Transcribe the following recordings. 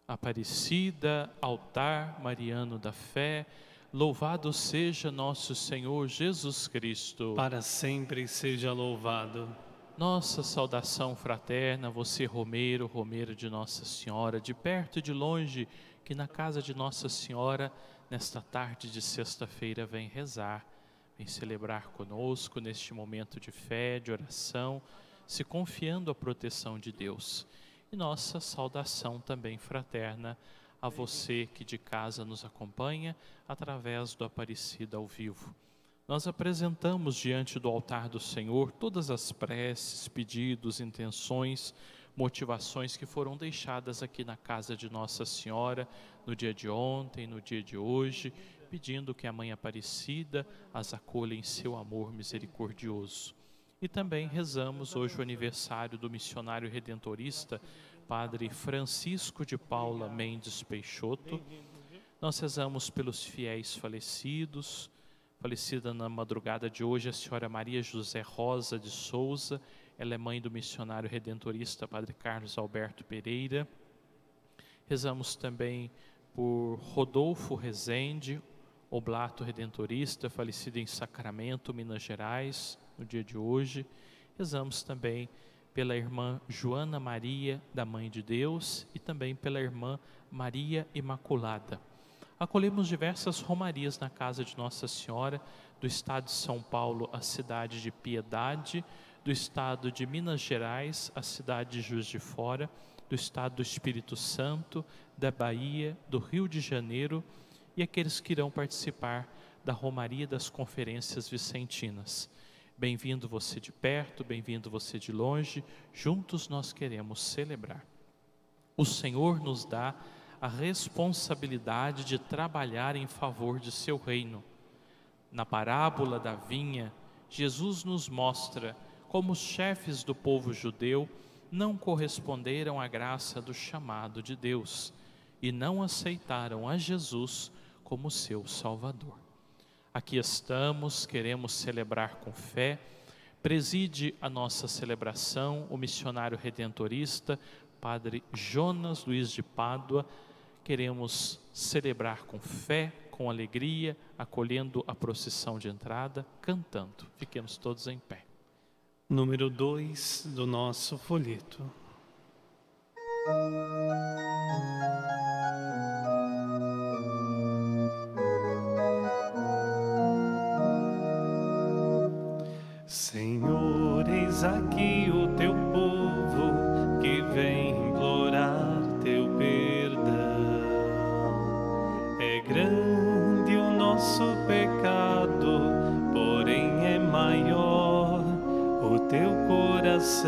Aparecida, altar mariano da fé, louvado seja nosso Senhor Jesus Cristo. Para sempre seja louvado. Nossa saudação fraterna, você romeiro, romeira de Nossa Senhora, de perto e de longe, que na casa de Nossa Senhora, nesta tarde de sexta-feira, vem rezar, vem celebrar conosco neste momento de fé, de oração, se confiando à proteção de Deus. E nossa saudação também fraterna a você que de casa nos acompanha através do Aparecida ao vivo. Nós apresentamos diante do altar do Senhor todas as preces, pedidos, intenções, motivações que foram deixadas aqui na casa de Nossa Senhora no dia de ontem, no dia de hoje, pedindo que a Mãe Aparecida as acolha em seu amor misericordioso. E também rezamos hoje o aniversário do missionário redentorista, Padre Francisco de Paula Mendes Peixoto. Nós rezamos pelos fiéis falecidos, falecida na madrugada de hoje a senhora Maria José Rosa de Souza, ela é mãe do missionário redentorista Padre Carlos Alberto Pereira. Rezamos também por Rodolfo Rezende, oblato redentorista, falecido em Sacramento, Minas Gerais, no dia de hoje. Rezamos também pela irmã Joana Maria, da Mãe de Deus, e também pela irmã Maria Imaculada. Acolhemos diversas romarias na casa de Nossa Senhora, do estado de São Paulo, a cidade de Piedade, do estado de Minas Gerais, a cidade de Juiz de Fora, do estado do Espírito Santo, da Bahia, do Rio de Janeiro, e aqueles que irão participar da Romaria das Conferências Vicentinas. Bem-vindo você de perto, bem-vindo você de longe, juntos nós queremos celebrar. O Senhor nos dá a responsabilidade de trabalhar em favor de seu reino. Na parábola da vinha, Jesus nos mostra como os chefes do povo judeu não corresponderam à graça do chamado de Deus e não aceitaram a Jesus como seu Salvador. Aqui estamos, queremos celebrar com fé. Preside a nossa celebração o missionário redentorista, Padre Jonas Luiz de Pádua. Queremos celebrar com fé, com alegria, acolhendo a procissão de entrada, cantando. Fiquemos todos em pé. Número 2 do nosso folheto. Senhor, eis aqui o teu povo que vem implorar teu perdão. É grande o nosso pecado, porém é maior o teu coração.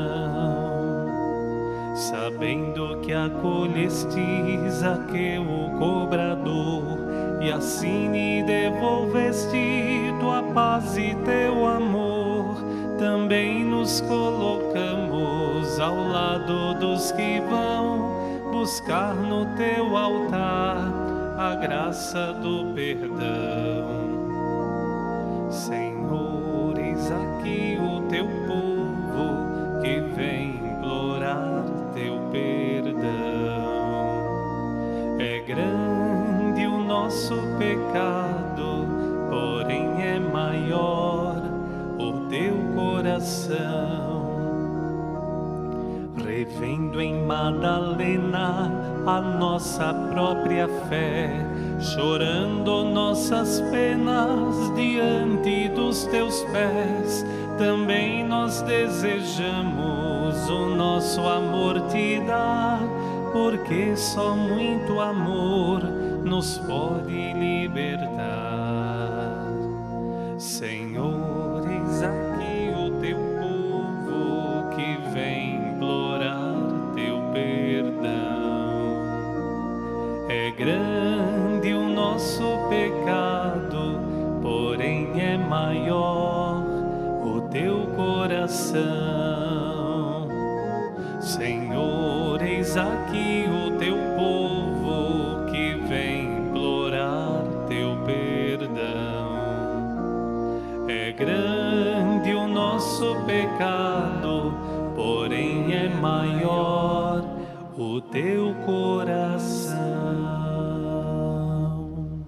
Sabendo que acolhestes aquele cobrador e assim lhe devolveste tua paz e teu amor, também nos colocamos ao lado dos que vão buscar no teu altar a graça do perdão. Senhor, eis aqui o teu povo que vem implorar teu perdão. É grande o nosso pecado, porém é maior o teu coração. Revendo em Madalena a nossa própria fé, chorando nossas penas diante dos teus pés, também nós desejamos o nosso amor te dar, porque só muito amor nos pode libertar. Senhor, eis aqui o teu povo que vem implorar teu perdão. É grande o nosso pecado, porém é maior o teu coração. Senhor, eis aqui o teu povo que vem implorar teu perdão. É grande o nosso pecado, porém é maior o do teu coração.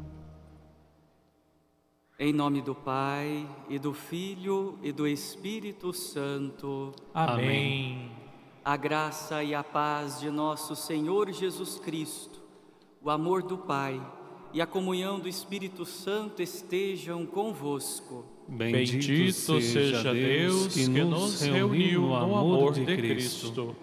Em nome do Pai, e do Filho, e do Espírito Santo. Amém. A graça e a paz de nosso Senhor Jesus Cristo, o amor do Pai e a comunhão do Espírito Santo estejam convosco. Bendito seja Deus que nos reuniu no amor de Cristo.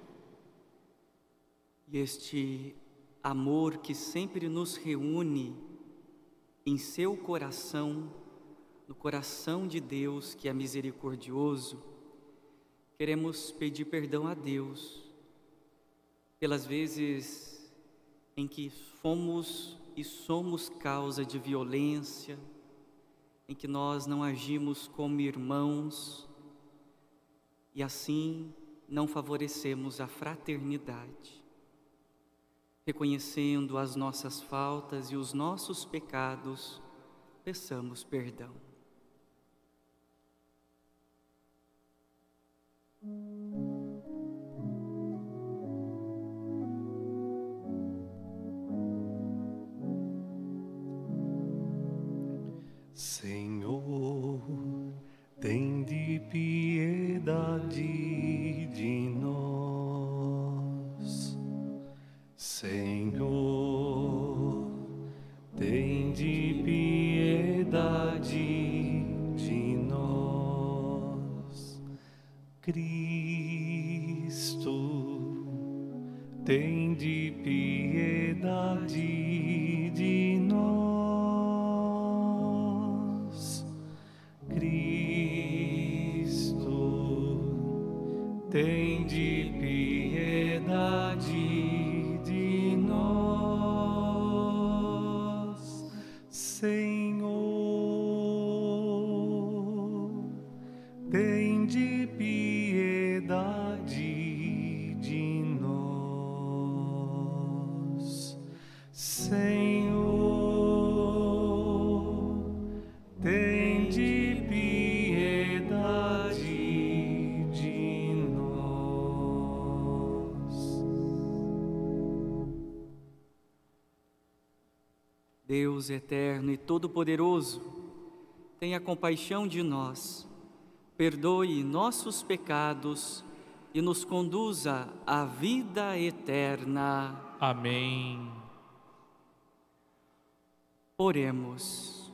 E este amor que sempre nos reúne em seu coração, no coração de Deus que é misericordioso, queremos pedir perdão a Deus pelas vezes em que fomos e somos causa de violência, em que nós não agimos como irmãos e assim não favorecemos a fraternidade. Reconhecendo as nossas faltas e os nossos pecados, peçamos perdão. Senhor, tende piedade de nós. Senhor, tende piedade de nós. Cristo, tende piedade de nós. Cristo, tende piedade de nós. Senhor, tende piedade de nós. Senhor, tende piedade de nós. Deus eterno e todo-poderoso, tenha compaixão de nós, perdoe nossos pecados e nos conduza à vida eterna. Amém. Oremos.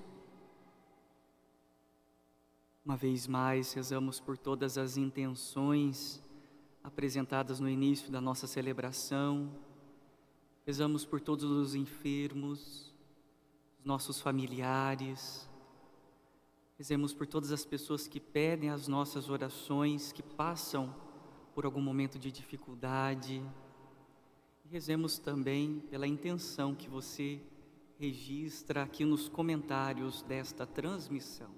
Uma vez mais, rezamos por todas as intenções apresentadas no início da nossa celebração. Rezamos por todos os enfermos, os nossos familiares. Rezemos por todas as pessoas que pedem as nossas orações, que passam por algum momento de dificuldade. E rezemos também pela intenção que você registra aqui nos comentários desta transmissão.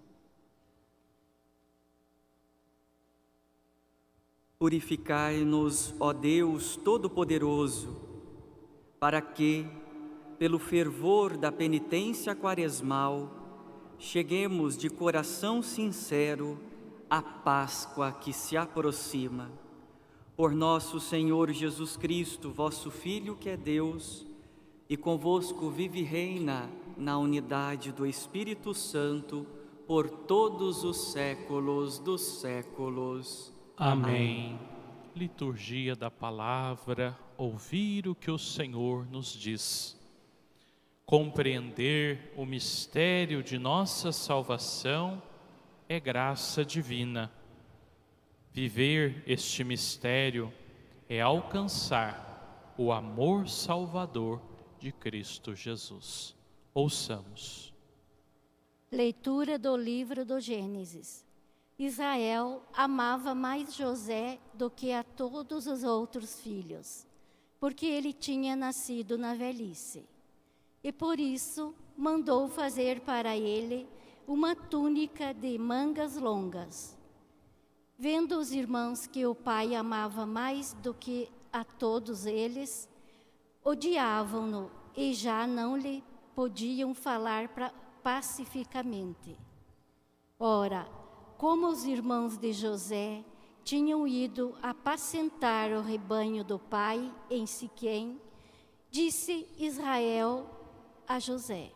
Purificai-nos, ó Deus Todo-Poderoso, para que, pelo fervor da penitência quaresmal, cheguemos de coração sincero à Páscoa que se aproxima. Por nosso Senhor Jesus Cristo, vosso Filho, que é Deus, e convosco vive e reina na unidade do Espírito Santo, por todos os séculos dos séculos. Amém. Liturgia da palavra, ouvir o que o Senhor nos diz. Compreender o mistério de nossa salvação é graça divina. Viver este mistério é alcançar o amor salvador de Cristo Jesus. Ouçamos. Leitura do livro do Gênesis. Israel amava mais José do que a todos os outros filhos, porque ele tinha nascido na velhice. E por isso mandou fazer para ele uma túnica de mangas longas. Vendo os irmãos que o pai amava mais do que a todos eles, odiavam-no e já não lhe podiam falar pacificamente. Ora, como os irmãos de José tinham ido apacentar o rebanho do pai em Siquém, disse Israel a José: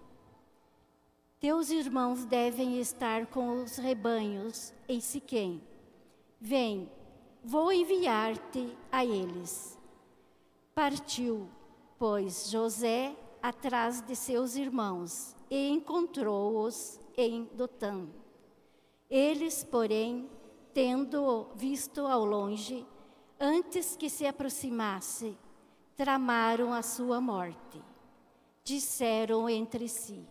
teus irmãos devem estar com os rebanhos em Siquém. Vem, vou enviar-te a eles. Partiu, pois, José atrás de seus irmãos e encontrou-os em Dotã. Eles, porém, tendo-o visto ao longe, antes que se aproximasse, tramaram a sua morte. Disseram entre si: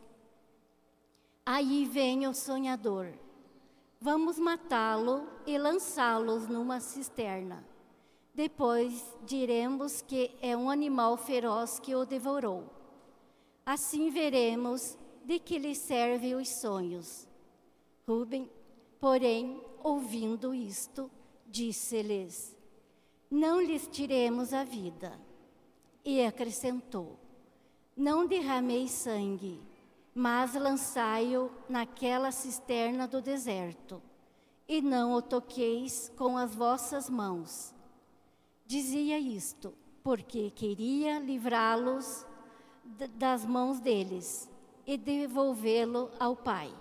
aí vem o sonhador. Vamos matá-lo e lançá-los numa cisterna. Depois diremos que é um animal feroz que o devorou. Assim veremos de que lhe servem os sonhos. Rúben, porém, ouvindo isto, disse-lhes: não lhes tiremos a vida. E acrescentou: não derrameis sangue, mas lançai-o naquela cisterna do deserto, e não o toqueis com as vossas mãos. Dizia isto porque queria livrá-los das mãos deles e devolvê-lo ao pai.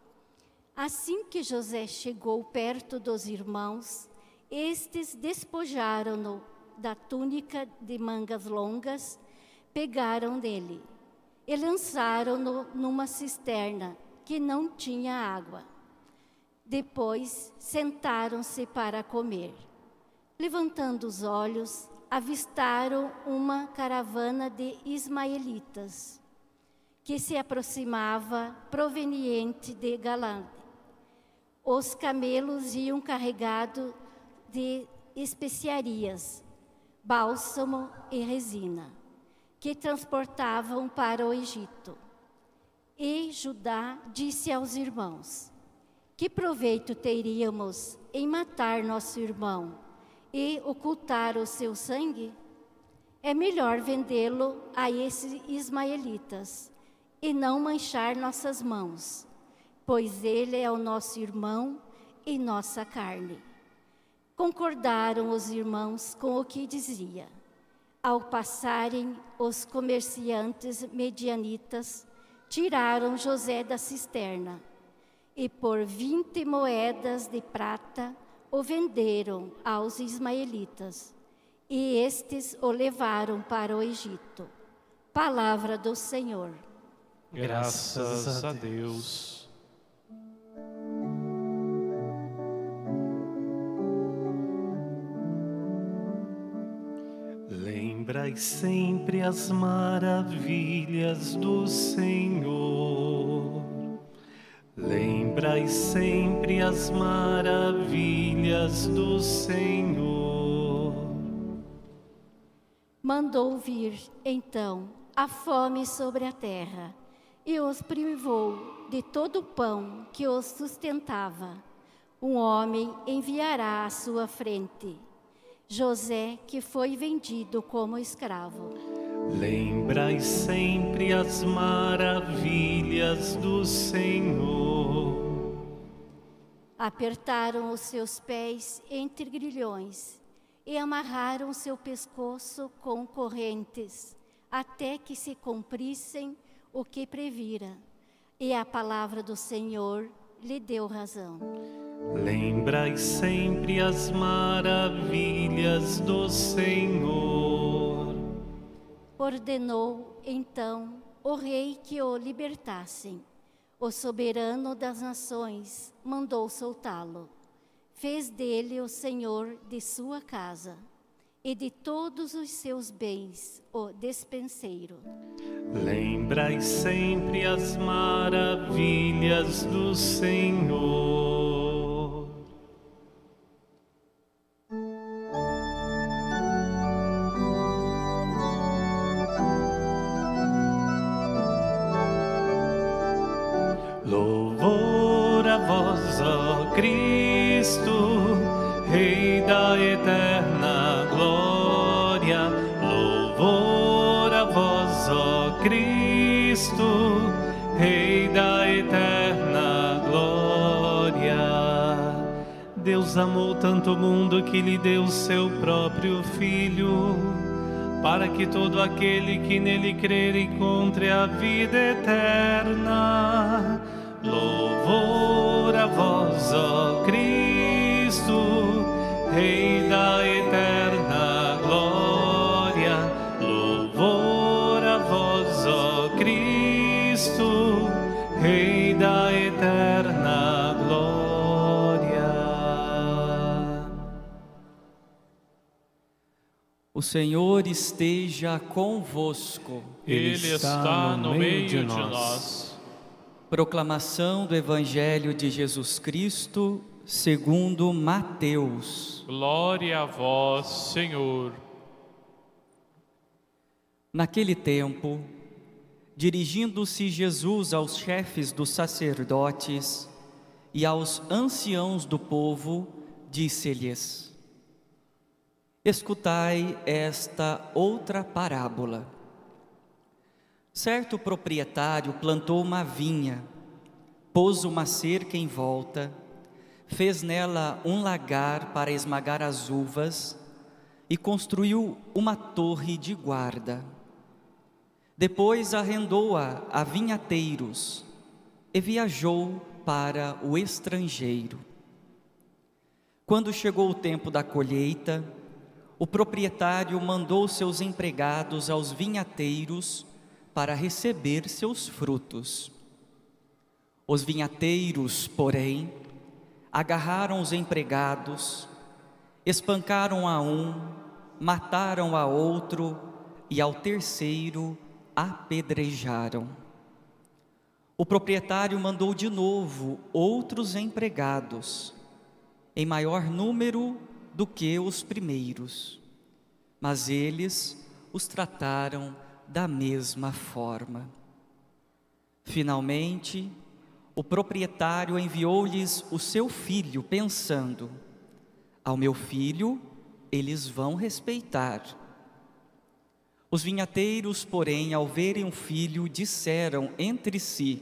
Assim que José chegou perto dos irmãos, estes despojaram-no da túnica de mangas longas, pegaram dele e lançaram-no numa cisterna que não tinha água. Depois sentaram-se para comer. Levantando os olhos, avistaram uma caravana de ismaelitas, que se aproximava proveniente de Galaad. Os camelos iam carregados de especiarias, bálsamo e resina, que transportavam para o Egito. E Judá disse aos irmãos: que proveito teríamos em matar nosso irmão e ocultar o seu sangue? É melhor vendê-lo a esses ismaelitas e não manchar nossas mãos, pois ele é o nosso irmão e nossa carne. Concordaram os irmãos com o que dizia. Ao passarem, os comerciantes medianitas tiraram José da cisterna e por 20 moedas de prata o venderam aos ismaelitas, e estes o levaram para o Egito. Palavra do Senhor. Graças a Deus. Lembrai sempre as maravilhas do Senhor. Lembrai sempre as maravilhas do Senhor. Mandou vir, então, a fome sobre a terra, e os privou de todo o pão que os sustentava. Um homem enviará à sua frente, José, que foi vendido como escravo. Lembrai sempre as maravilhas do Senhor. Apertaram os seus pés entre grilhões e amarraram seu pescoço com correntes, até que se cumprissem o que previra. E a palavra do Senhor lhe deu razão. Lembrai sempre as maravilhas do Senhor. Ordenou, então, o rei que o libertassem. O soberano das nações mandou soltá-lo. Fez dele o senhor de sua casa e de todos os seus bens o despenseiro. Lembrai sempre as maravilhas do Senhor. Louvor a vós, ó Cristo, Rei da eterna glória. Louvor a vós, ó Cristo, Rei da eterna glória. Deus amou tanto o mundo que lhe deu seu próprio Filho, para que todo aquele que nele crer encontre a vida eterna. Louvor a vós, ó Cristo, Rei da eterna glória. Louvor a vós, ó Cristo, Rei da eterna glória. O Senhor esteja convosco. Ele está no meio de nós. Proclamação do Evangelho de Jesus Cristo, segundo Mateus. Glória a vós, Senhor. Naquele tempo, dirigindo-se Jesus aos chefes dos sacerdotes e aos anciãos do povo, disse-lhes: escutai esta outra parábola. Certo proprietário plantou uma vinha, pôs uma cerca em volta, fez nela um lagar para esmagar as uvas e construiu uma torre de guarda. Depois arrendou-a a vinhateiros e viajou para o estrangeiro. Quando chegou o tempo da colheita, o proprietário mandou seus empregados aos vinhateiros para receber seus frutos. Os vinhateiros, porém, agarraram os empregados, espancaram a um, mataram a outro e ao terceiro apedrejaram. O proprietário mandou de novo outros empregados, em maior número do que os primeiros, mas eles os trataram da mesma forma. Finalmente, o proprietário enviou-lhes o seu filho, pensando: ao meu filho eles vão respeitar. Os vinhateiros, porém, ao verem o filho, disseram entre si: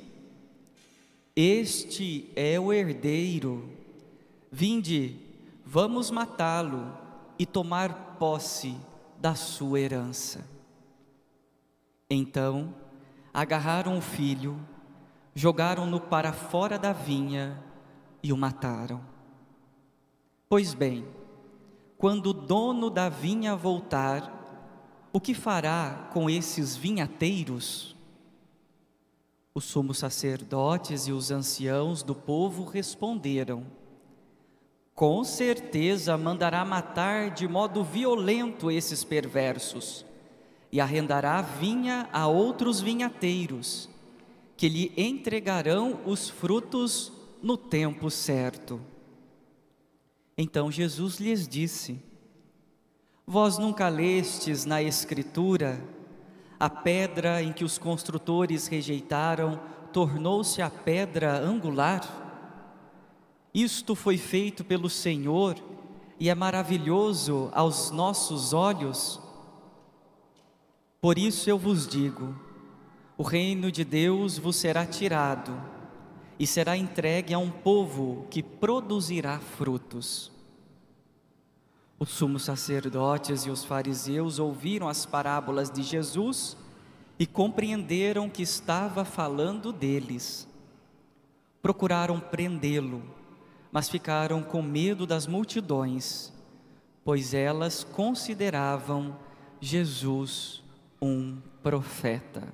este é o herdeiro, vinde, vamos matá-lo e tomar posse da sua herança. Então, agarraram o filho, jogaram-no para fora da vinha e o mataram. Pois bem, quando o dono da vinha voltar, o que fará com esses vinhateiros? Os sumos sacerdotes e os anciãos do povo responderam: com certeza mandará matar de modo violento esses perversos e arrendará a vinha a outros vinhateiros, que lhe entregarão os frutos no tempo certo. Então Jesus lhes disse: vós nunca lestes na Escritura: a pedra em que os construtores rejeitaram tornou-se a pedra angular? Isto foi feito pelo Senhor e é maravilhoso aos nossos olhos. Por isso eu vos digo: o reino de Deus vos será tirado e será entregue a um povo que produzirá frutos. Os sumos sacerdotes e os fariseus ouviram as parábolas de Jesus e compreenderam que estava falando deles. Procuraram prendê-lo, mas ficaram com medo das multidões, pois elas consideravam Jesus um profeta.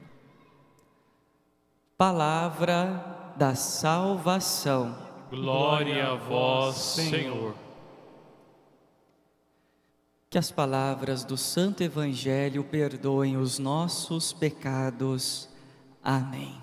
Palavra da salvação. Glória a vós, Senhor. Que as palavras do Santo Evangelho perdoem os nossos pecados. Amém.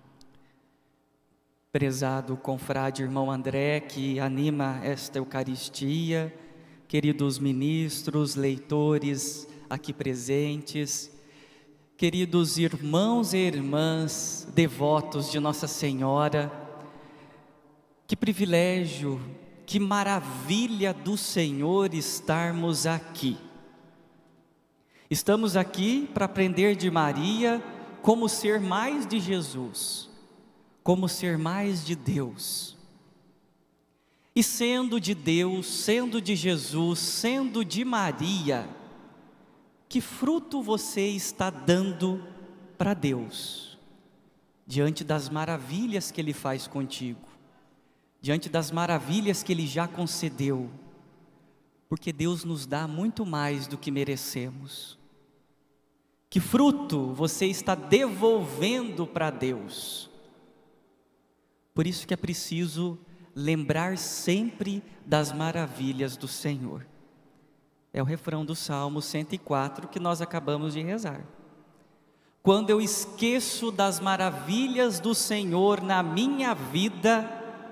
Prezado confrade irmão André, que anima esta Eucaristia, queridos ministros, leitores aqui presentes, queridos irmãos e irmãs devotos de Nossa Senhora, que privilégio, que maravilha do Senhor estarmos aqui. Estamos aqui para aprender de Maria como ser mais de Jesus, como ser mais de Deus. E sendo de Deus, sendo de Jesus, sendo de Maria, que fruto você está dando para Deus, diante das maravilhas que Ele faz contigo, diante das maravilhas que Ele já concedeu, porque Deus nos dá muito mais do que merecemos. Que fruto você está devolvendo para Deus? Por isso que é preciso lembrar sempre das maravilhas do Senhor. É o refrão do Salmo 104 que nós acabamos de rezar. Quando eu esqueço das maravilhas do Senhor na minha vida,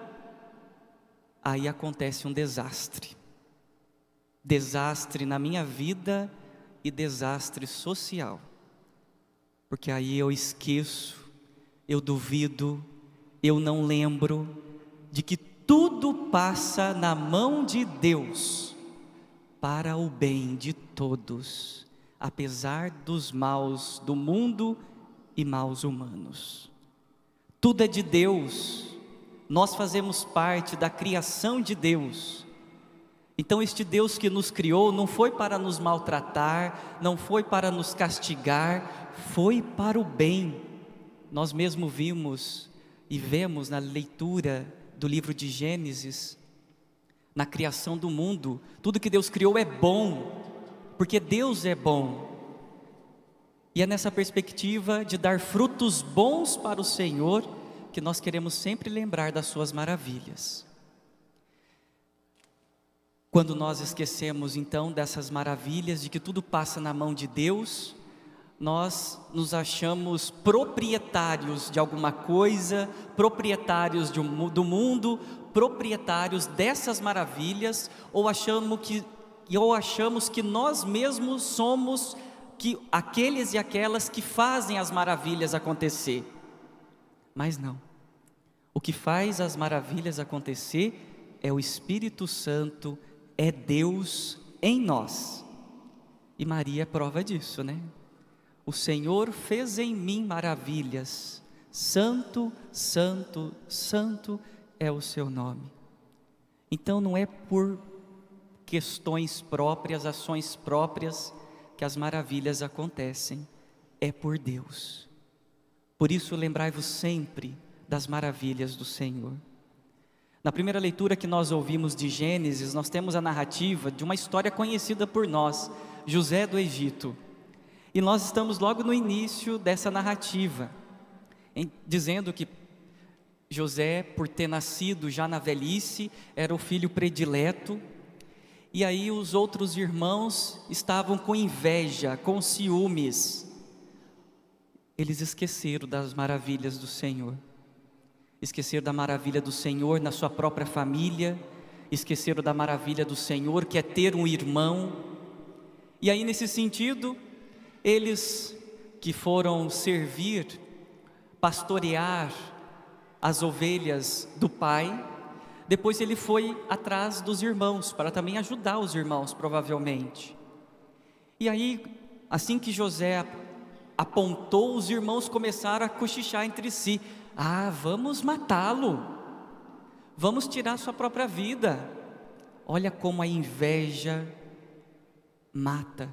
aí acontece um desastre. Desastre na minha vida e desastre social. Porque aí eu esqueço, eu duvido, eu não lembro de que tudo passa na mão de Deus para o bem de todos, apesar dos maus do mundo e maus humanos. Tudo é de Deus, nós fazemos parte da criação de Deus. Então este Deus que nos criou não foi para nos maltratar, não foi para nos castigar, foi para o bem. Nós mesmo vimos e vemos na leitura do livro de Gênesis, na criação do mundo, tudo que Deus criou é bom, porque Deus é bom. E é nessa perspectiva de dar frutos bons para o Senhor, que nós queremos sempre lembrar das suas maravilhas. Quando nós esquecemos então dessas maravilhas, de que tudo passa na mão de Deus, nós nos achamos proprietários de alguma coisa, proprietários do mundo, proprietários dessas maravilhas, ou achamos que nós mesmos somos aqueles e aquelas que fazem as maravilhas acontecer. Mas não, o que faz as maravilhas acontecer é o Espírito Santo, é Deus em nós. E Maria é prova disso, né? O Senhor fez em mim maravilhas, santo, santo, santo é o seu nome. Então não é por questões próprias, ações próprias, que as maravilhas acontecem, é por Deus. Por isso lembrai-vos sempre das maravilhas do Senhor. Na primeira leitura que nós ouvimos de Gênesis, nós temos a narrativa de uma história conhecida por nós, José do Egito. E nós estamos logo no início dessa narrativa, dizendo que José, por ter nascido já na velhice, era o filho predileto. E aí os outros irmãos estavam com inveja, com ciúmes. Eles esqueceram das maravilhas do Senhor. Esqueceram da maravilha do Senhor na sua própria família. Esqueceram da maravilha do Senhor, que é ter um irmão. E aí nesse sentido, eles que foram servir, pastorear as ovelhas do pai, depois ele foi atrás dos irmãos, para também ajudar os irmãos, provavelmente. E aí, assim que José apontou, os irmãos começaram a cochichar entre si: ah, vamos matá-lo, vamos tirar sua própria vida. Olha como a inveja mata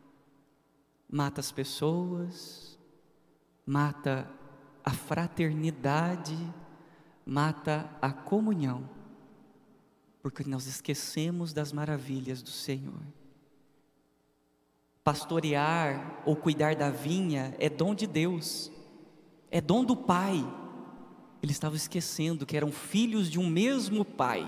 as pessoas, mata a fraternidade, mata a comunhão, porque nós esquecemos das maravilhas do Senhor. Pastorear ou cuidar da vinha é dom de Deus, é dom do Pai. Eles estavam esquecendo que eram filhos de um mesmo Pai.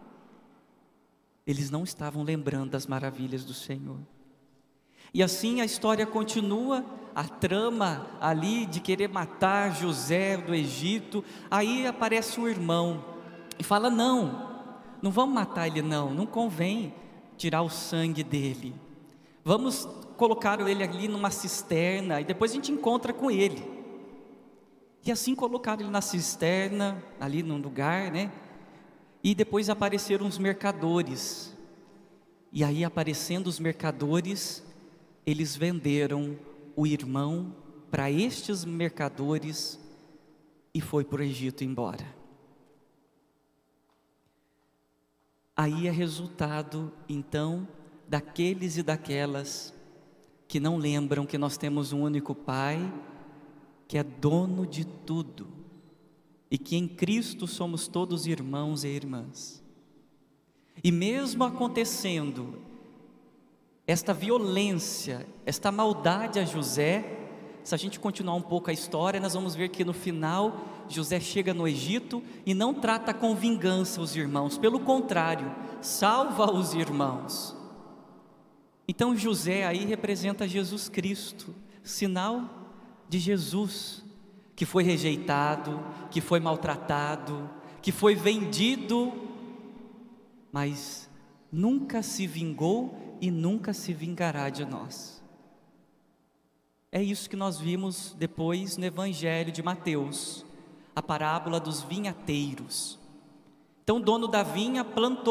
Eles não estavam lembrando das maravilhas do Senhor. E assim a história continua, a trama ali de querer matar José do Egito. Aí aparece o irmão e fala: não vamos matar ele, não convém tirar o sangue dele, vamos colocar ele ali numa cisterna e depois a gente encontra com ele. E assim colocaram ele na cisterna, ali num lugar, né? E depois apareceram os mercadores, e aí aparecendo os mercadores, eles venderam o irmão para estes mercadores e foi para o Egito embora. aí é resultado, então, daqueles e daquelas que não lembram que nós temos um único Pai, que é dono de tudo, e que em Cristo somos todos irmãos e irmãs. E mesmo acontecendo esta violência, esta maldade a José, se a gente continuar um pouco a história, nós vamos ver que no final José chega no Egito e não trata com vingança os irmãos, pelo contrário, salva os irmãos. Então José aí representa Jesus Cristo, sinal de Jesus, que foi rejeitado, que foi maltratado, que foi vendido, mas nunca se vingou e nunca se vingará de nós. É isso que nós vimos depois no Evangelho de Mateus, a parábola dos vinhateiros. Então o dono da vinha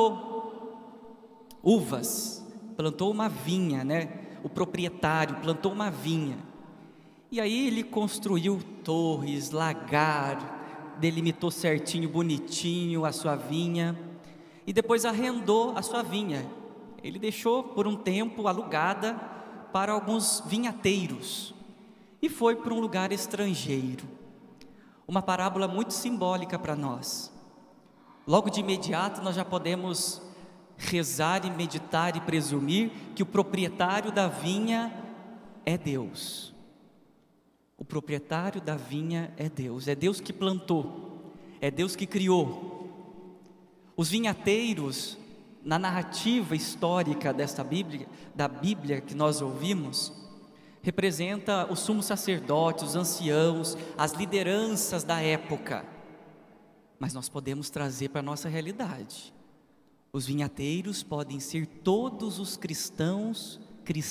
plantou uvas, plantou uma vinha, né? O proprietário plantou uma vinha. E aí ele construiu torres, lagar, delimitou certinho, bonitinho a sua vinha, e depois arrendou a sua vinha. Ele deixou por um tempo alugada para alguns vinhateiros e foi para um lugar estrangeiro. Uma parábola muito simbólica para nós. Logo de imediato nós já podemos rezar e meditar e presumir que o proprietário da vinha é Deus. O proprietário da vinha é Deus que plantou, é Deus que criou. Os vinhateiros, na narrativa histórica da Bíblia que nós ouvimos, representa o sumo sacerdote, os anciãos, as lideranças da época. Mas nós podemos trazer para a nossa realidade. Os vinhateiros podem ser todos os cristãs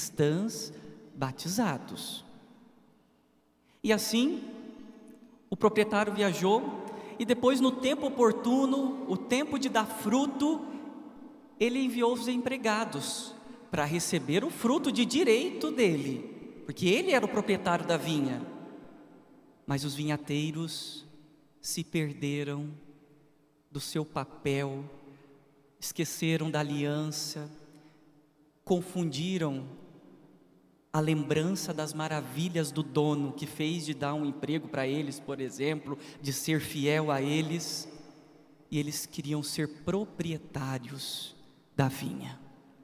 batizados. E assim, o proprietário viajou e depois, no tempo oportuno, o tempo de dar fruto, ele enviou os empregados para receber o fruto de direito dele, porque ele era o proprietário da vinha. Mas os vinhateiros se perderam do seu papel, esqueceram da aliança, confundiram a lembrança das maravilhas do dono que fez de dar um emprego para eles, por exemplo, de ser fiel a eles, e eles queriam ser proprietários da vinha.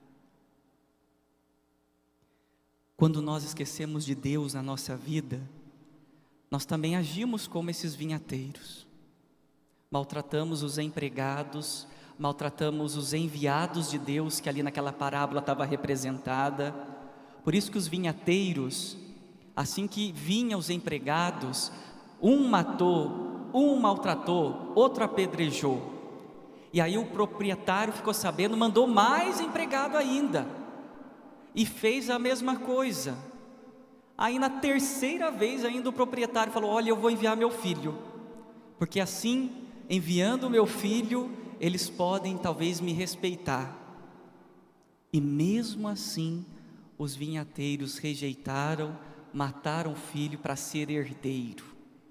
Quando nós esquecemos de Deus na nossa vida, nós também agimos como esses vinhateiros. Maltratamos os empregados, maltratamos os enviados de Deus, que ali naquela parábola estava representada. Por isso que os vinhateiros, assim que vinham os empregados, um matou, um maltratou, outro apedrejou. E aí o proprietário ficou sabendo, mandou mais empregado ainda, e fez a mesma coisa. Aí na terceira vez ainda o proprietário falou: olha, eu vou enviar meu filho, porque assim, enviando o meu filho, eles podem talvez me respeitar. E mesmo assim, os vinhateiros rejeitaram, mataram o filho para ser herdeiro.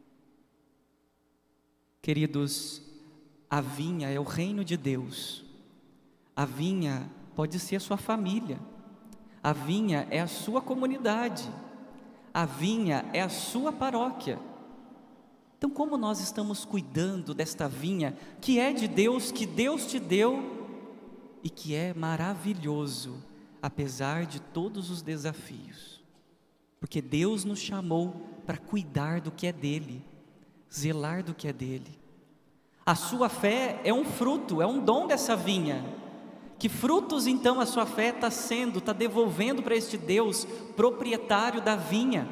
Queridos, a vinha é o reino de Deus. A vinha pode ser a sua família. A vinha é a sua comunidade. A vinha é a sua paróquia. Então, como nós estamos cuidando desta vinha que é de Deus, que Deus te deu e que é maravilhoso, apesar de todos os desafios? Porque Deus nos chamou para cuidar do que é dele, zelar do que é dele. A sua fé é um fruto, é um dom dessa vinha. Que frutos então a sua fé está devolvendo para este Deus, proprietário da vinha?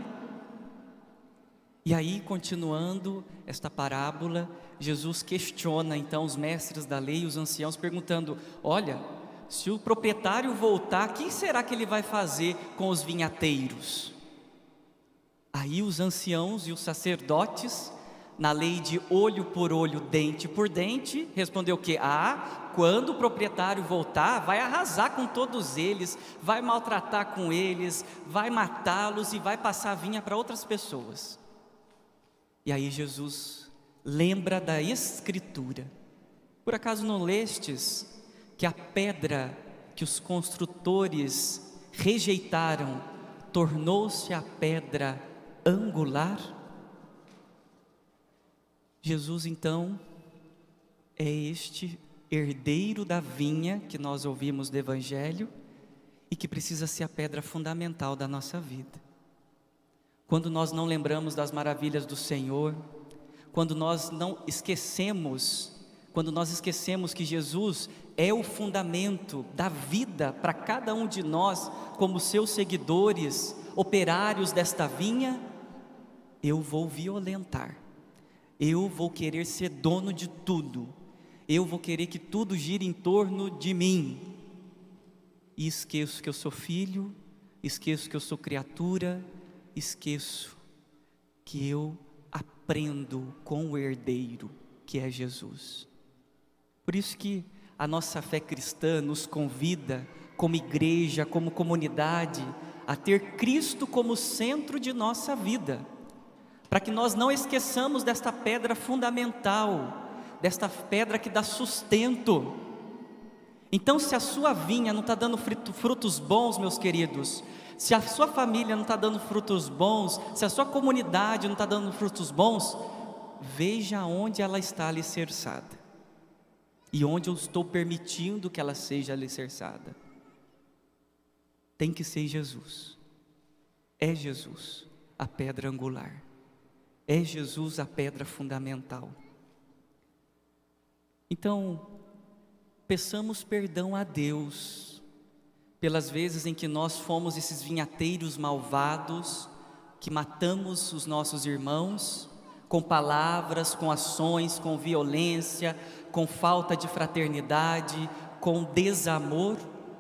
E aí, continuando esta parábola, Jesus questiona então os mestres da lei e os anciãos, perguntando: olha, se o proprietário voltar, o que será que ele vai fazer com os vinhateiros? Aí os anciãos e os sacerdotes, na lei de olho por olho, dente por dente, respondeu que quando o proprietário voltar, vai arrasar com todos eles, vai maltratar com eles, vai matá-los e vai passar a vinha para outras pessoas. E aí Jesus lembra da Escritura. Por acaso não lestes que a pedra que os construtores rejeitaram tornou-se a pedra angular? Jesus, então, é este herdeiro da vinha que nós ouvimos do Evangelho e que precisa ser a pedra fundamental da nossa vida. Quando nós não lembramos das maravilhas do Senhor, quando nós esquecemos que Jesus é o fundamento da vida para cada um de nós, como seus seguidores, operários desta vinha, eu vou violentar, eu vou querer ser dono de tudo, eu vou querer que tudo gire em torno de mim, e esqueço que eu sou filho, esqueço que eu sou criatura, esqueço que eu aprendo com o herdeiro, que é Jesus. Por isso que a nossa fé cristã nos convida, como igreja, como comunidade, a ter Cristo como centro de nossa vida, para que nós não esqueçamos desta pedra fundamental, desta pedra que dá sustento. Então, se a sua vinha não está dando frutos bons, meus queridos, se a sua família não está dando frutos bons, se a sua comunidade não está dando frutos bons, veja onde ela está alicerçada e onde eu estou permitindo que ela seja alicerçada. Tem que ser Jesus. É Jesus a pedra angular, é Jesus a pedra fundamental. Então, peçamos perdão a Deus pelas vezes em que nós fomos esses vinhateiros malvados, que matamos os nossos irmãos, com palavras, com ações, com violência, com falta de fraternidade, com desamor,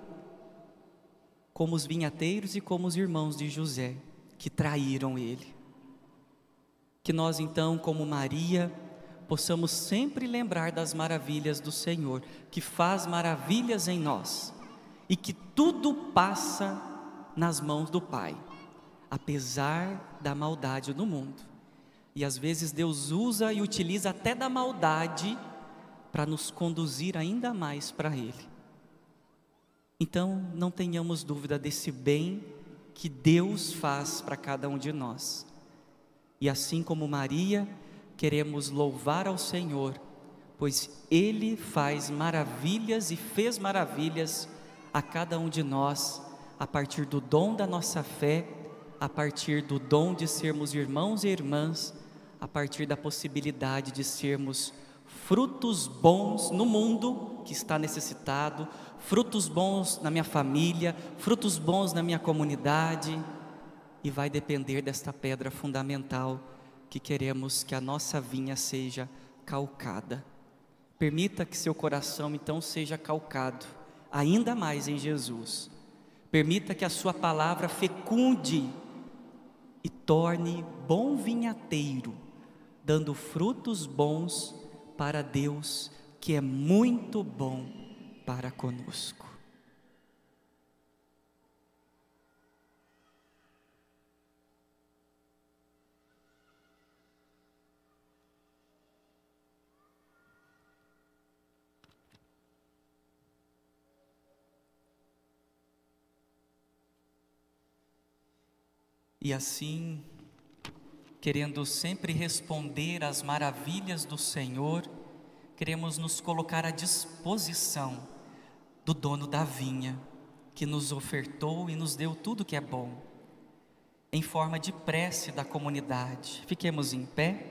como os vinhateiros e como os irmãos de José, que traíram ele. Que nós então, como Maria, possamos sempre lembrar das maravilhas do Senhor, que faz maravilhas em nós, e que tudo passa nas mãos do Pai, apesar da maldade no mundo. E às vezes Deus usa e utiliza até da maldade para nos conduzir ainda mais para Ele. Então, não tenhamos dúvida desse bem que Deus faz para cada um de nós. E assim como Maria, queremos louvar ao Senhor, pois Ele faz maravilhas e fez maravilhas a cada um de nós, a partir do dom da nossa fé, a partir do dom de sermos irmãos e irmãs, a partir da possibilidade de sermos frutos bons no mundo que está necessitado, frutos bons na minha família, frutos bons na minha comunidade, e vai depender desta pedra fundamental que queremos que a nossa vinha seja calcada. Permita que seu coração então seja calcado ainda mais em Jesus. Permita que a sua palavra fecunde e torne bom vinhateiro, dando frutos bons para Deus, que é muito bom para conosco. E assim, querendo sempre responder às maravilhas do Senhor, queremos nos colocar à disposição do dono da vinha, que nos ofertou e nos deu tudo que é bom, em forma de prece da comunidade. Fiquemos em pé.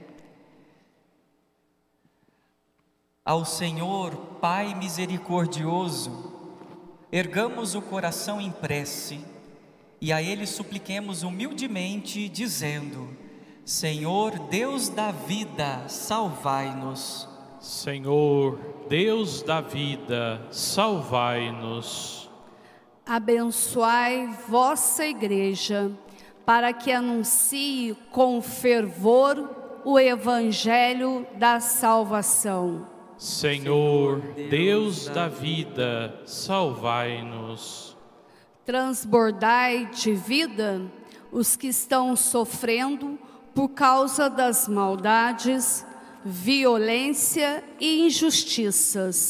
Ao Senhor, Pai misericordioso, ergamos o coração em prece, e a Ele supliquemos humildemente, dizendo: Senhor, Deus da vida, salvai-nos. Senhor, Deus da vida, salvai-nos. Abençoai vossa igreja, para que anuncie com fervor o evangelho da salvação. Senhor, Deus da vida, salvai-nos. Transbordai de vida os que estão sofrendo por causa das maldades, violência e injustiças.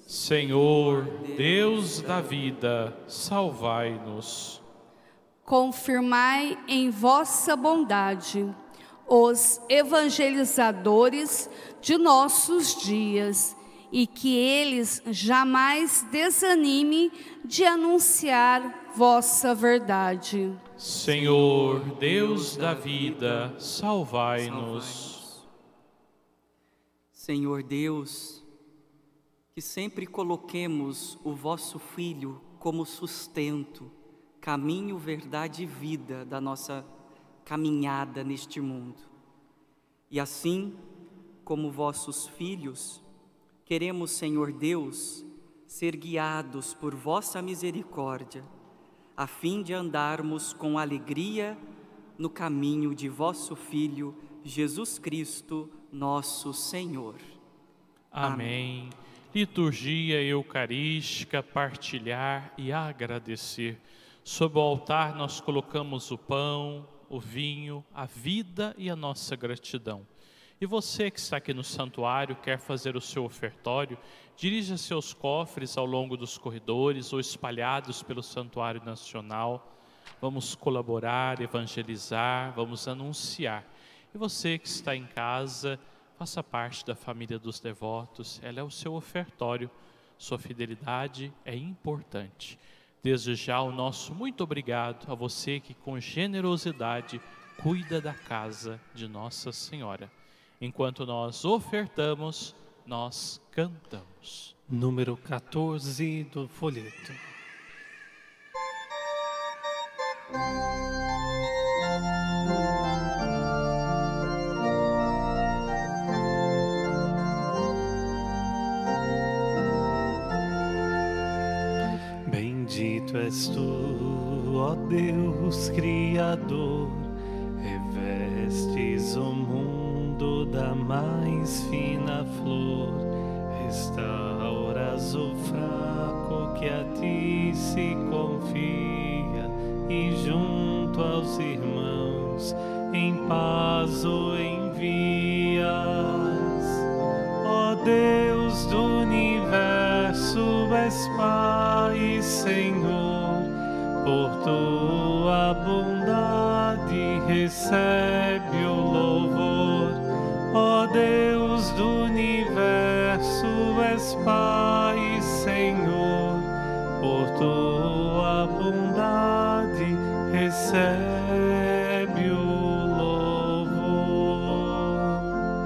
Senhor, Deus da vida, salvai-nos. Confirmai em vossa bondade os evangelizadores de nossos dias, e que eles jamais desanimem de anunciar vossa verdade. Senhor, Deus da vida, salvai-nos. Senhor Deus, que sempre coloquemos o vosso Filho como sustento, caminho, verdade e vida da nossa caminhada neste mundo. E assim, como vossos filhos, queremos, Senhor Deus, ser guiados por vossa misericórdia, a fim de andarmos com alegria no caminho de vosso Filho, Jesus Cristo, nosso Senhor. Amém. Liturgia eucarística, partilhar e agradecer. Sob o altar nós colocamos o pão, o vinho, a vida e a nossa gratidão. E você que está aqui no santuário, quer fazer o seu ofertório, dirija seus cofres ao longo dos corredores ou espalhados pelo Santuário Nacional. Vamos colaborar, evangelizar, vamos anunciar. E você que está em casa, faça parte da família dos devotos, ela é o seu ofertório, sua fidelidade é importante. Desde já o nosso muito obrigado a você que com generosidade cuida da casa de Nossa Senhora. Enquanto nós ofertamos, nós cantamos. Número 14 do folheto. Bendito és tu, ó Deus Criador, revestes o mundo da mais fina flor, restauras o fraco que a ti se confia, e junto aos irmãos em paz o envias. Ó Deus do universo, és Pai e Senhor, por tua bondade recebe o louvor. Ó Deus do universo, és Pai e Senhor, por tua bondade recebe o louvor.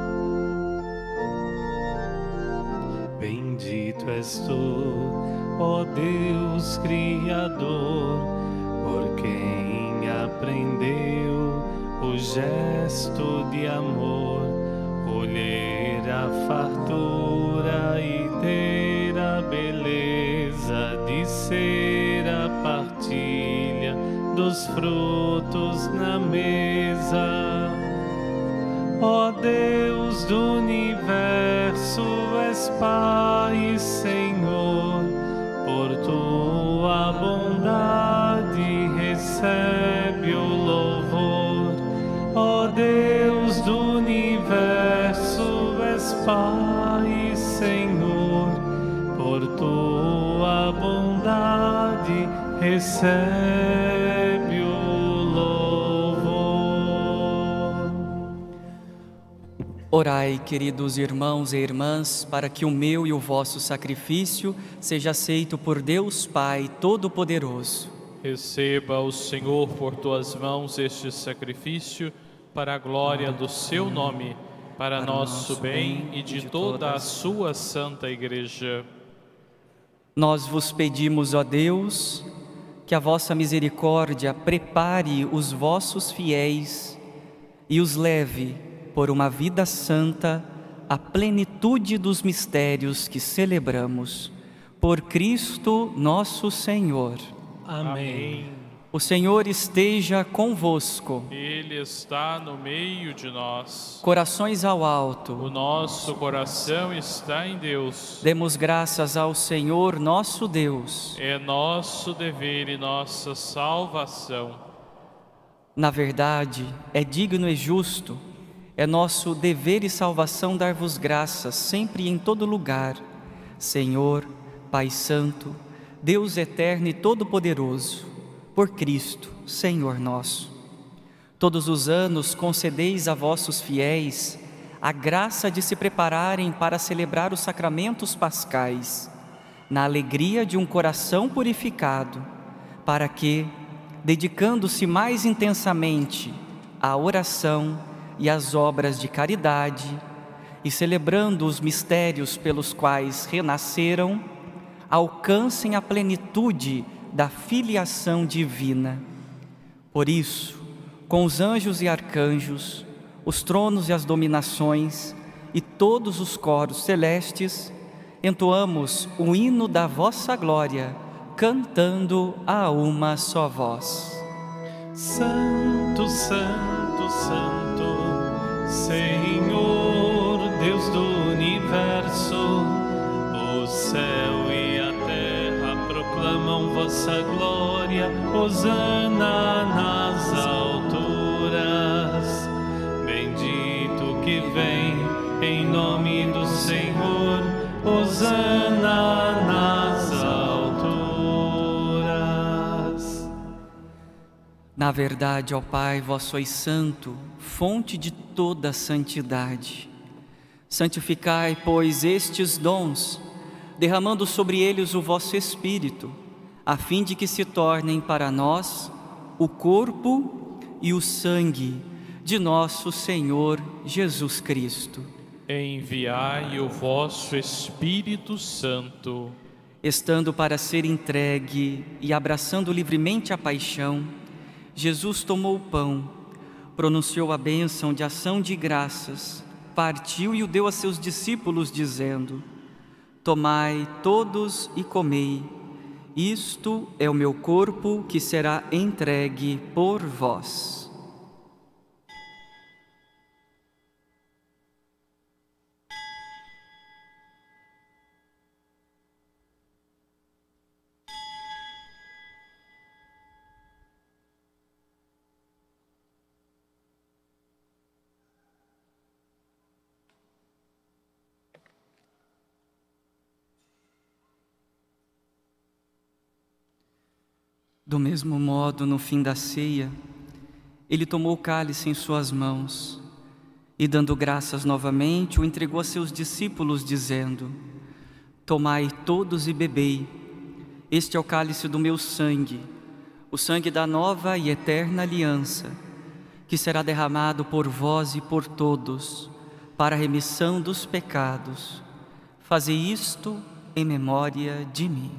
Bendito és tu, ó Deus Criador, por quem aprendeu o gesto de amor, colher a fartura e ter a beleza de ser a partilha dos frutos na mesa. Ó Deus do universo, és Pai e Senhor, por tua bondade recebe o louvor. Ó Deus do universo, és Pai e Senhor, por tua bondade recebe o louvor. Orai, queridos irmãos e irmãs, para que o meu e o vosso sacrifício seja aceito por Deus Pai Todo-Poderoso. Receba o Senhor por tuas mãos este sacrifício, para a glória do seu nome, para nosso bem e de toda a sua santa Igreja. Nós vos pedimos, ó Deus, que a vossa misericórdia prepare os vossos fiéis e os leve por uma vida santa à plenitude dos mistérios que celebramos. Por Cristo nosso Senhor. Amém. O Senhor esteja convosco. Ele está no meio de nós. Corações ao alto. O nosso coração está em Deus. Demos graças ao Senhor nosso Deus. É nosso dever e nossa salvação. Na verdade, é digno e justo, é nosso dever e salvação dar-vos graças sempre e em todo lugar, Senhor, Pai Santo, Deus eterno e todo-poderoso, por Cristo, Senhor nosso. Todos os anos concedeis a vossos fiéis a graça de se prepararem para celebrar os sacramentos pascais, na alegria de um coração purificado, para que, dedicando-se mais intensamente à oração e às obras de caridade, e celebrando os mistérios pelos quais renasceram, alcancem a plenitude da filiação divina. Por isso, com os anjos e arcanjos, os tronos e as dominações e todos os coros celestes, entoamos o hino da vossa glória, cantando a uma só voz. Santo, Santo, Santo, Senhor, Deus do universo, o céu e a terra proclamam vossa glória, hosana nas alturas. Bendito que vem em nome do Senhor, hosana nas alturas. Na verdade, ó Pai, vós sois santo, fonte de toda santidade. Santificai, pois, estes dons, derramando sobre eles o vosso Espírito, a fim de que se tornem para nós o corpo e o sangue de nosso Senhor Jesus Cristo. Enviai o vosso Espírito Santo. Estando para ser entregue e abraçando livremente a paixão, Jesus tomou o pão, pronunciou a bênção de ação de graças, partiu e o deu a seus discípulos, dizendo: Tomai todos e comei, isto é o meu corpo que será entregue por vós. Do mesmo modo, no fim da ceia, ele tomou o cálice em suas mãos e, dando graças novamente, o entregou a seus discípulos, dizendo: Tomai todos e bebei, este é o cálice do meu sangue, o sangue da nova e eterna aliança, que será derramado por vós e por todos, para a remissão dos pecados. Fazei isto em memória de mim.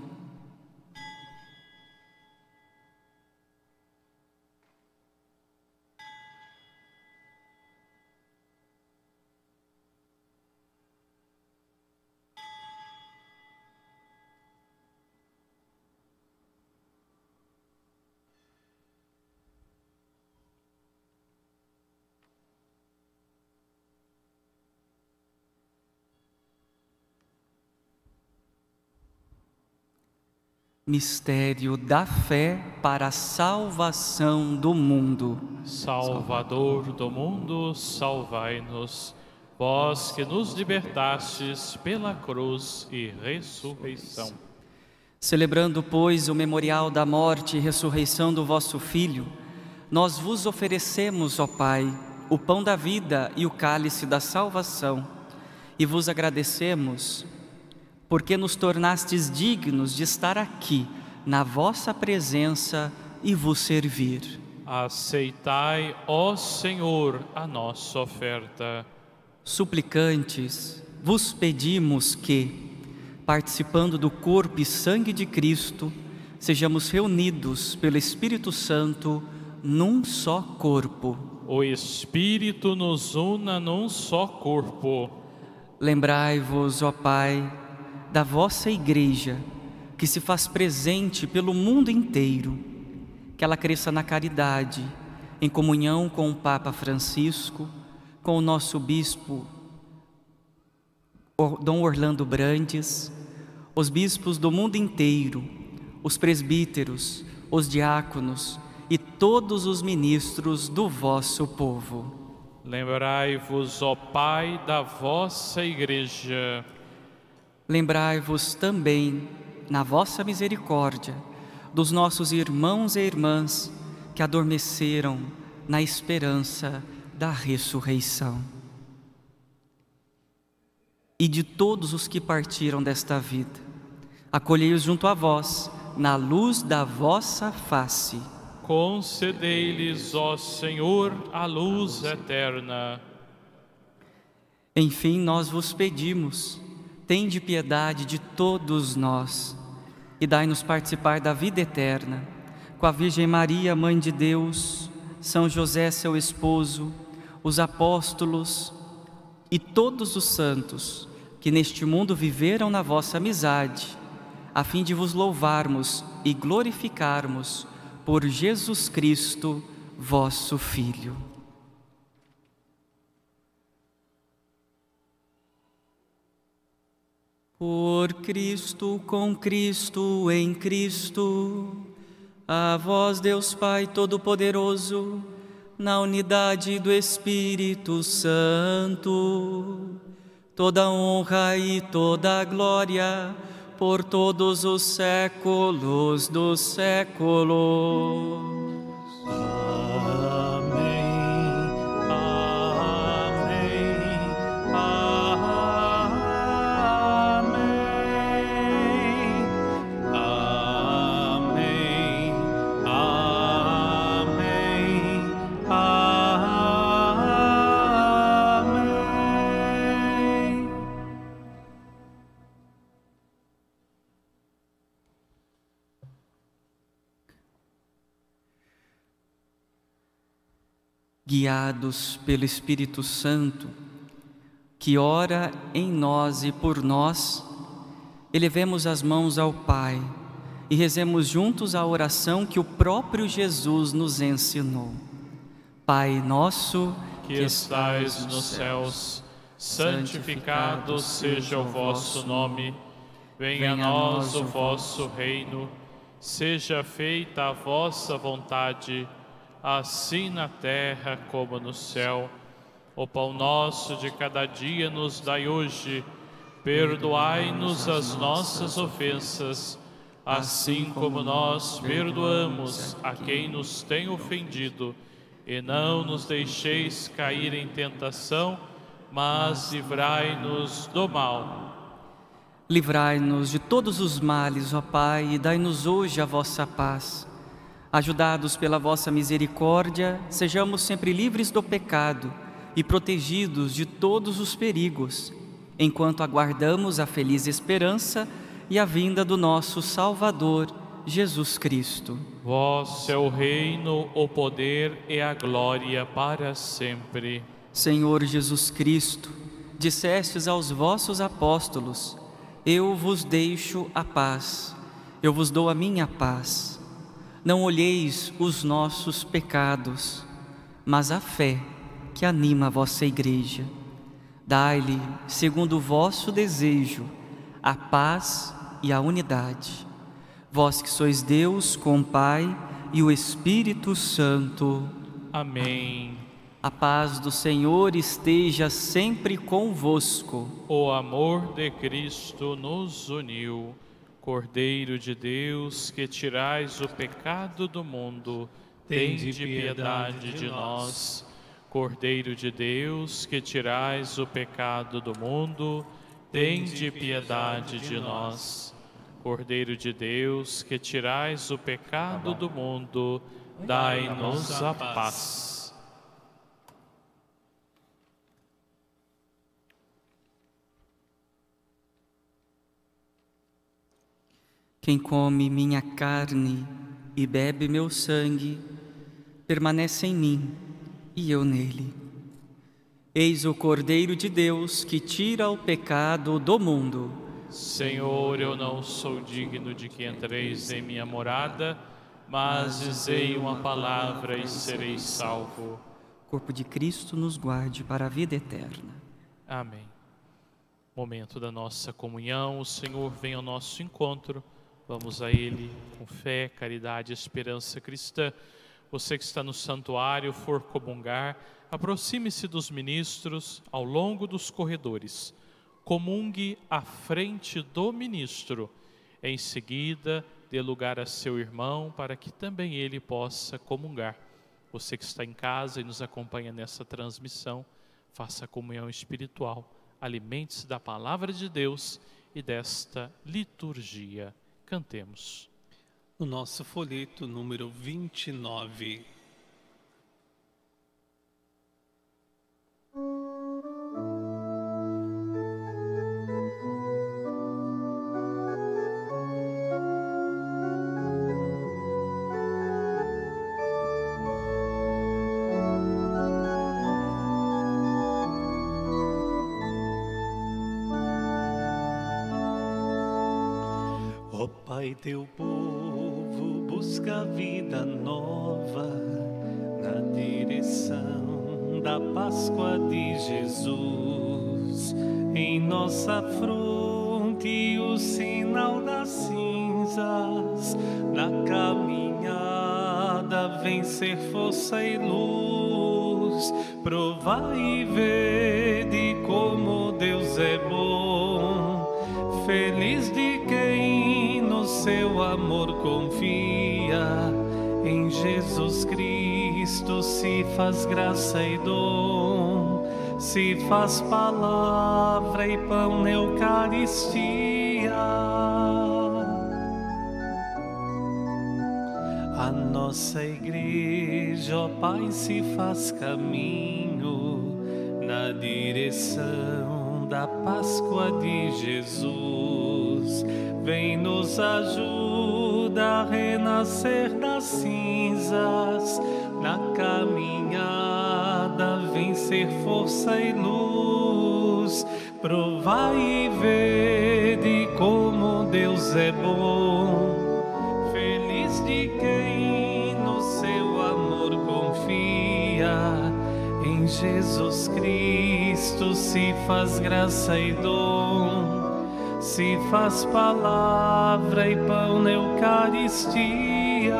Mistério da fé para a salvação do mundo. Salvador do mundo, salvai-nos. Vós que nos libertastes pela cruz e ressurreição. Celebrando, pois, o memorial da morte e ressurreição do vosso Filho, nós vos oferecemos, ó Pai, o pão da vida e o cálice da salvação, e vos agradecemos porque nos tornastes dignos de estar aqui, na vossa presença e vos servir. Aceitai, ó Senhor, a nossa oferta. Suplicantes, vos pedimos que, participando do corpo e sangue de Cristo, sejamos reunidos pelo Espírito Santo num só corpo. O Espírito nos una num só corpo. Lembrai-vos, ó Pai, da vossa Igreja, que se faz presente pelo mundo inteiro, que ela cresça na caridade, em comunhão com o Papa Francisco, com o nosso Bispo Dom Orlando Brandes, os bispos do mundo inteiro, os presbíteros, os diáconos e todos os ministros do vosso povo. Lembrai-vos, ó Pai, da vossa Igreja. lembrai-vos também, na vossa misericórdia, dos nossos irmãos e irmãs que adormeceram na esperança da ressurreição. E de todos os que partiram desta vida, acolhei-os junto a vós, na luz da vossa face. Concedei-lhes, ó Senhor, a luz eterna. Enfim, nós vos pedimos, tende piedade de todos nós e dai-nos participar da vida eterna, com a Virgem Maria, Mãe de Deus, São José, seu esposo, os apóstolos e todos os santos que neste mundo viveram na vossa amizade, a fim de vos louvarmos e glorificarmos por Jesus Cristo, vosso Filho. Por Cristo, com Cristo, em Cristo, a vós, Deus Pai Todo-Poderoso, na unidade do Espírito Santo, toda honra e toda glória por todos os séculos dos séculos. Guiados pelo Espírito Santo, que ora em nós e por nós, elevemos as mãos ao Pai e rezemos juntos a oração que o próprio Jesus nos ensinou. Pai nosso, que estais nos céus, santificado seja o vosso nome. Venha a nós o vosso reino. Seja feita a vossa vontade, assim na terra como no céu. O pão nosso de cada dia nos dai hoje. Perdoai-nos as nossas ofensas, assim como nós perdoamos a quem nos tem ofendido. E não nos deixeis cair em tentação, mas livrai-nos do mal. Livrai-nos de todos os males, ó Pai, e dai-nos hoje a vossa paz. Ajudados pela vossa misericórdia, sejamos sempre livres do pecado e protegidos de todos os perigos, enquanto aguardamos a feliz esperança e a vinda do nosso Salvador, Jesus Cristo. Vós é o reino, o poder e a glória para sempre. Senhor Jesus Cristo, dissestes aos vossos apóstolos: eu vos deixo a paz, eu vos dou a minha paz. Não olheis os nossos pecados, mas a fé que anima a vossa Igreja. Dai-lhe, segundo o vosso desejo, a paz e a unidade. Vós que sois Deus com o Pai e o Espírito Santo. Amém. A paz do Senhor esteja sempre convosco. O amor de Cristo nos uniu. Cordeiro de Deus, que tirais o pecado do mundo, tende piedade de nós. Cordeiro de Deus, que tirais o pecado do mundo, tende piedade de nós. Cordeiro de Deus, que tirais o pecado do mundo, dai-nos a paz. Quem come minha carne e bebe meu sangue, permanece em mim e eu nele. Eis o Cordeiro de Deus que tira o pecado do mundo. Senhor, eu não sou digno de que entreis em minha morada, mas dizei uma palavra e serei salvo. O corpo de Cristo nos guarde para a vida eterna. Amém. Momento da nossa comunhão, o Senhor vem ao nosso encontro. Vamos a Ele com fé, caridade e esperança cristã. Você que está no santuário, for comungar, aproxime-se dos ministros ao longo dos corredores. comungue à frente do ministro. Em seguida, dê lugar a seu irmão para que também ele possa comungar. Você que está em casa e nos acompanha nessa transmissão, faça a comunhão espiritual. Alimente-se da palavra de Deus e desta liturgia. Cantemos. O nosso folheto número 29. Ó Pai, teu povo busca vida nova na direção da Páscoa de Jesus. Em nossa fronte o sinal das cinzas, na caminhada vem ser força e luz. Provai e vede como Deus é bom, feliz de quem no seu amor confia. Em Jesus Cristo se faz graça e dom, se faz palavra e pão na Eucaristia. A nossa igreja, ó Pai, se faz caminho na direção da Páscoa de Jesus. Vem nos ajuda a renascer das cinzas, na caminhada vencer força e luz. Provai e vede como Deus é bom, feliz de quem no seu amor confia. Em Jesus Cristo se faz graça e dom, se faz palavra e pão na Eucaristia.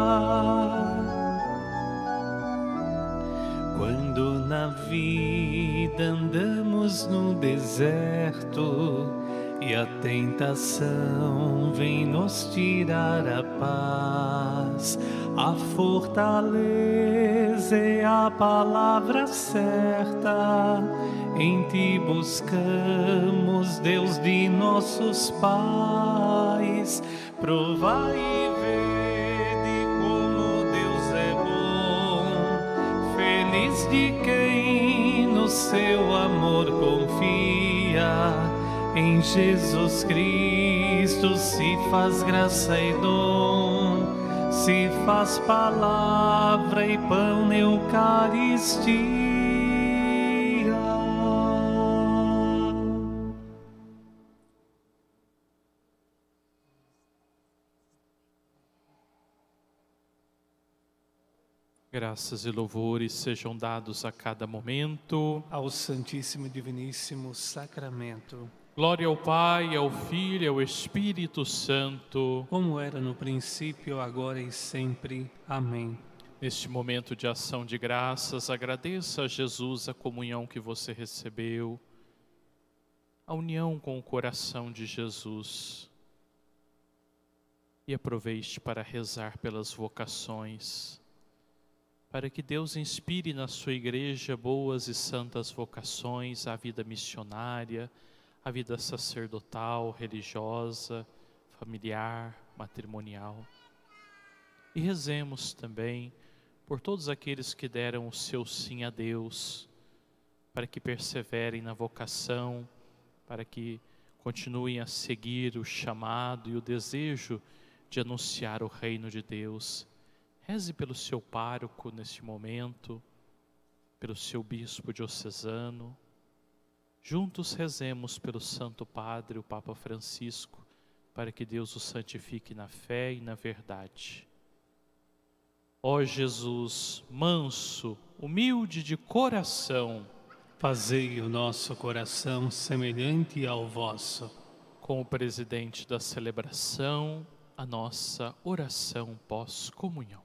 Quando na vida andamos no deserto e a tentação vem nos tirar a paz, a fortaleza é a palavra certa. Em ti buscamos, Deus de nossos pais. Provai e vede como Deus é bom, feliz de quem no seu amor confia. Em Jesus Cristo se faz graça e dom, se faz palavra e pão na Eucaristia. Graças e louvores sejam dados a cada momento Ao Santíssimo e Diviníssimo Sacramento, glória ao Pai, ao Filho e ao Espírito Santo, como era no princípio, agora e sempre. Amém. Neste momento de ação de graças, agradeça a Jesus a comunhão que você recebeu, a união com o coração de Jesus. E aproveite para rezar pelas vocações, para que Deus inspire na sua igreja boas e santas vocações, a vida missionária, a vida sacerdotal, religiosa, familiar, matrimonial. E rezemos também por todos aqueles que deram o seu sim a Deus, para que perseverem na vocação, para que continuem a seguir o chamado e o desejo de anunciar o reino de Deus. Reze pelo seu pároco neste momento, pelo seu bispo diocesano. Juntos rezemos pelo Santo Padre, o Papa Francisco, para que Deus o santifique na fé e na verdade. Ó Jesus, manso, humilde de coração, Fazei o nosso coração semelhante ao vosso. com o presidente da celebração, a nossa oração pós-comunhão.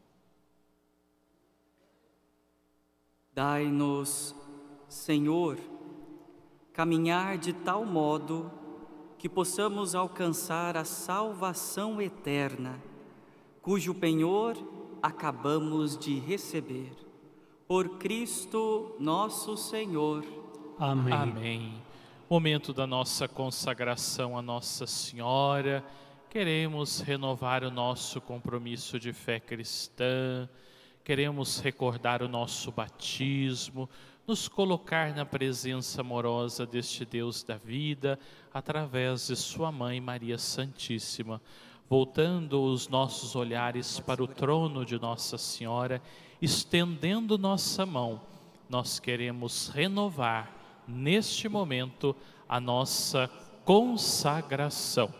Dai-nos, Senhor, caminhar de tal modo que possamos alcançar a salvação eterna, cujo penhor acabamos de receber. Por Cristo nosso Senhor. Amém. Amém. Momento da nossa consagração a Nossa Senhora. Queremos renovar o nosso compromisso de fé cristã. Queremos recordar o nosso batismo, nos colocar na presença amorosa deste Deus da vida, através de sua Mãe Maria Santíssima. Voltando os nossos olhares para o trono de Nossa Senhora, estendendo nossa mão, nós queremos renovar neste momento a nossa consagração.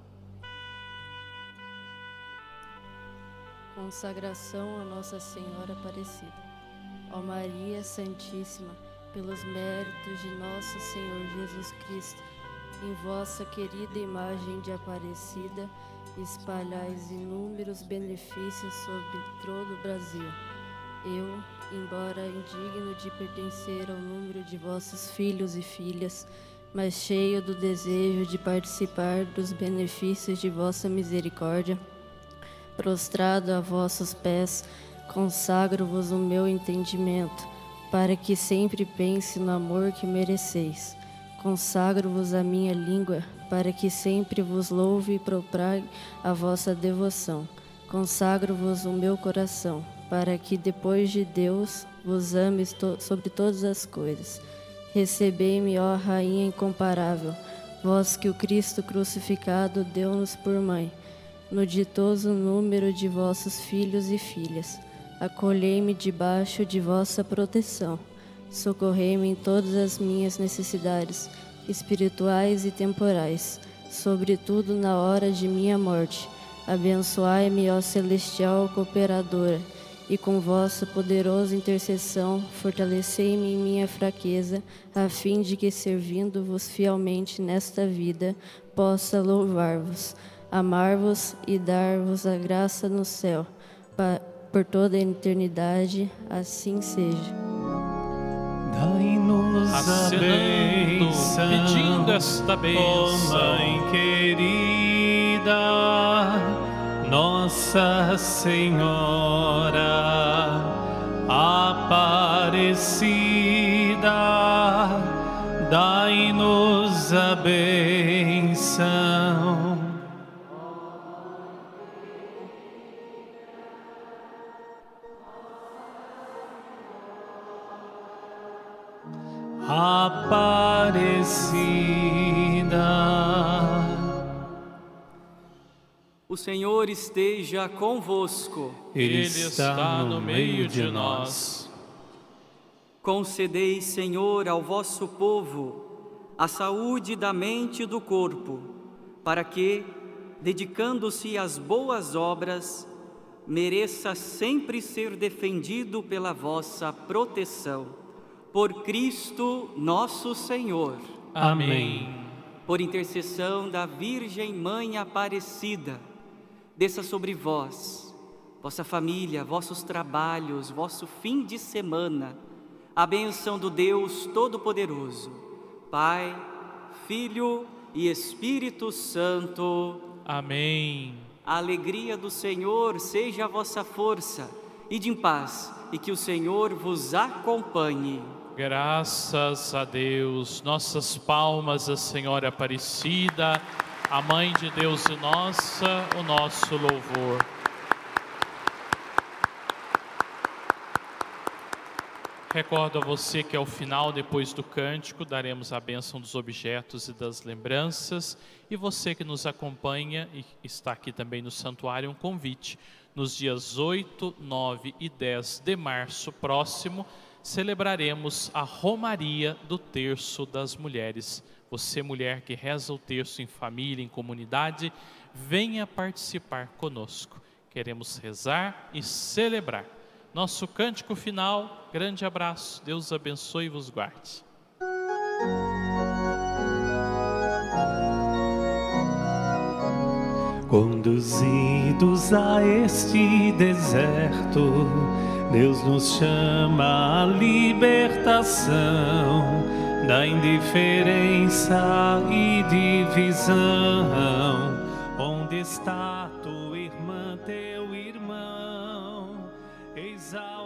Consagração a Nossa Senhora Aparecida. Ó Maria Santíssima, pelos méritos de nosso Senhor Jesus Cristo, em vossa querida imagem de Aparecida, espalhais inúmeros benefícios sobre todo o Brasil. Eu, embora indigno de pertencer ao número de vossos filhos e filhas, mas cheio do desejo de participar dos benefícios de vossa misericórdia, prostrado a vossos pés, consagro-vos o meu entendimento, para que sempre pense no amor que mereceis. Consagro-vos a minha língua, para que sempre vos louve e propague a vossa devoção. Consagro-vos o meu coração, para que depois de Deus vos ame sobre todas as coisas. Recebei-me, ó Rainha incomparável, vós que o Cristo crucificado deu-nos por mãe, no ditoso número de vossos filhos e filhas. Acolhei-me debaixo de vossa proteção. Socorrei-me em todas as minhas necessidades, espirituais e temporais, sobretudo na hora de minha morte. Abençoai-me, ó celestial cooperadora, e com vossa poderosa intercessão, fortalecei-me em minha fraqueza, a fim de que, servindo-vos fielmente nesta vida, possa louvar-vos, amar-vos e dar-vos a graça no céu, por toda a eternidade, assim seja. Dai-nos a bênção, pedindo esta bênção. ó Mãe querida, Nossa Senhora Aparecida, dai-nos a bênção. Aparecida. O Senhor esteja convosco. Ele está no meio de nós. Concedei, Senhor, ao vosso povo a saúde da mente e do corpo, para que, dedicando-se às boas obras, mereça sempre ser defendido pela vossa proteção. Por Cristo nosso Senhor. Amém. Por intercessão da Virgem Mãe Aparecida, desça sobre vós, vossa família, vossos trabalhos, vosso fim de semana, a bênção do Deus Todo-Poderoso, Pai, Filho e Espírito Santo. Amém. A alegria do Senhor seja a vossa força, ide em paz, e que o Senhor vos acompanhe. Graças a Deus. Nossas palmas à Senhora Aparecida, a Mãe de Deus e nossa, o nosso louvor. Recordo a você que ao final, depois do cântico, daremos a bênção dos objetos e das lembranças. E você que nos acompanha e está aqui também no santuário, um convite. Nos dias 8, 9 e 10 de março próximo, celebraremos a Romaria do Terço das Mulheres. Você, mulher que reza o terço em família, em comunidade, venha participar conosco. Queremos rezar e celebrar. Nosso cântico final, grande abraço, Deus abençoe e vos guarde. Conduzidos a este deserto, Deus nos chama à libertação. da indiferença e divisão. Onde está tua irmã, teu irmão? Eis a